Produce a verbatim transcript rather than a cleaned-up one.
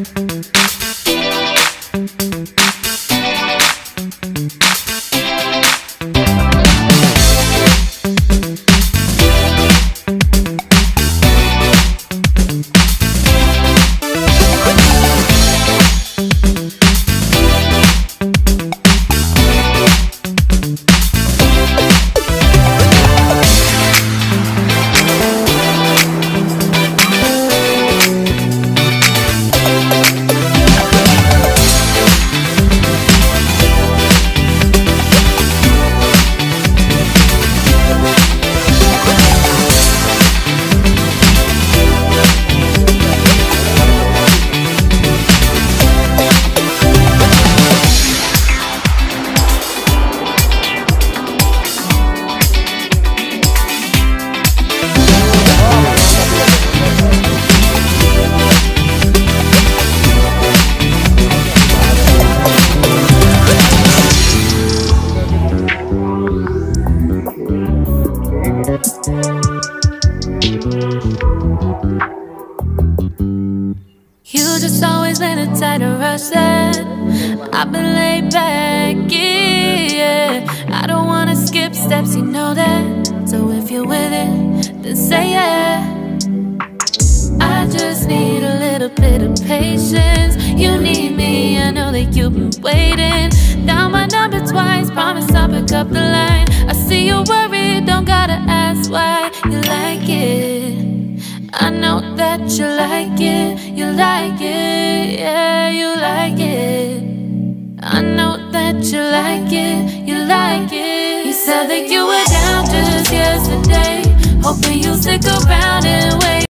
You just always been a tighter rush that I've been laid back, yeah. I don't wanna skip steps, you know that. So if you're with it, then say yeah. I just need a little bit of patience. You need me, I know that you've been waiting. Down my number twice, promise I'll pick up the line. I see you worried, don't gotta ask why. You like it, I know that you like it. You like it, yeah, you like it. I know that you like it, you like it. You said that you were down just yesterday, hoping you'll stick around and wait.